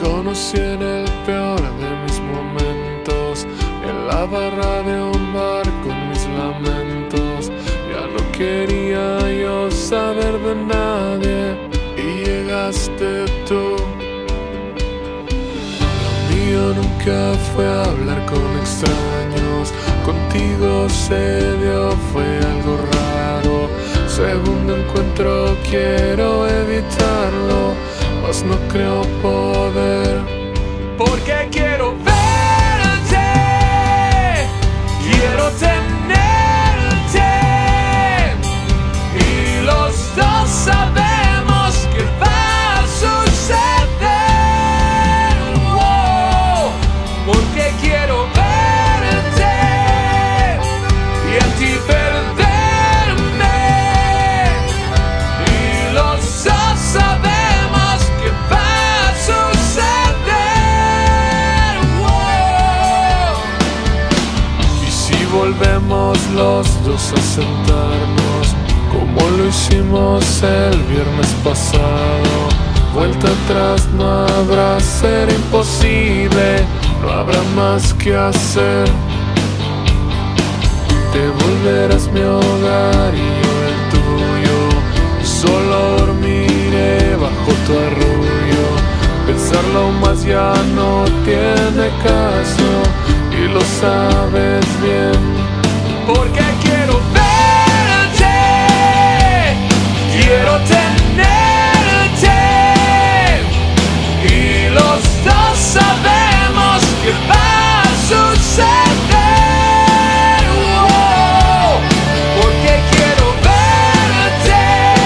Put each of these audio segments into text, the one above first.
conocí en el peor de mis momentos, en la barra de un bar con mis lamentos. Ya no quería yo saber de nadie y llegaste tú. Lo mío nunca fue hablar con extraños, contigo se dio, fue algo raro. Segundo encuentro, quiero evitarlo, mas no creo poder, porque quiero verte, quiero tenerte, y los dos sabemos que va a suceder. Oh, porque quiero verte y en ti perderme, y los dos sabemos que va a suceder. Oh, y si volvemos los dos a sentarnos como lo hicimos el viernes pasado, vuelta atrás no habrá, será imposible, no habrá más que hacer. Te volverás mi hogar y yo el tuyo, y solo dormiré bajo tu arrullo. Pensarlo más ya no tiene caso, y lo sabes bien, porque quiero verte, quiero tenerte, y los dos sabemos que va a suceder. Oh, porque quiero verte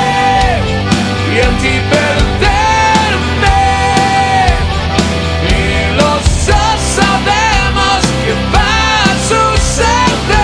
y en ti perderme, y los dos sabemos que va a suceder.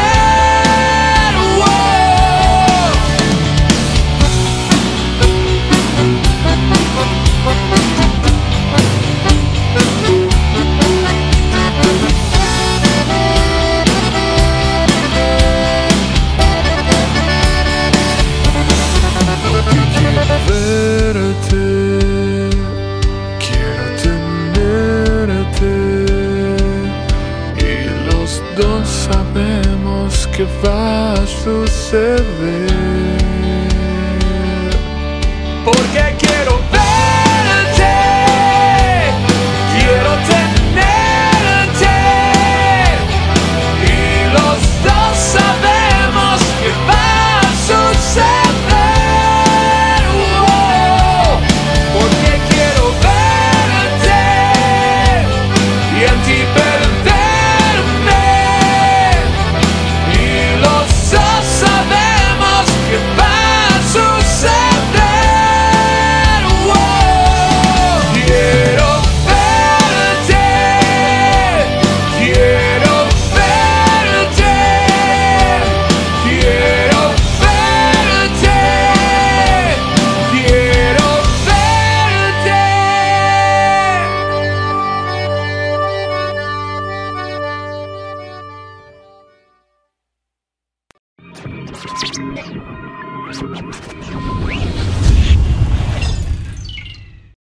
Verte, quiero tenerte, y los dos sabemos que va a suceder.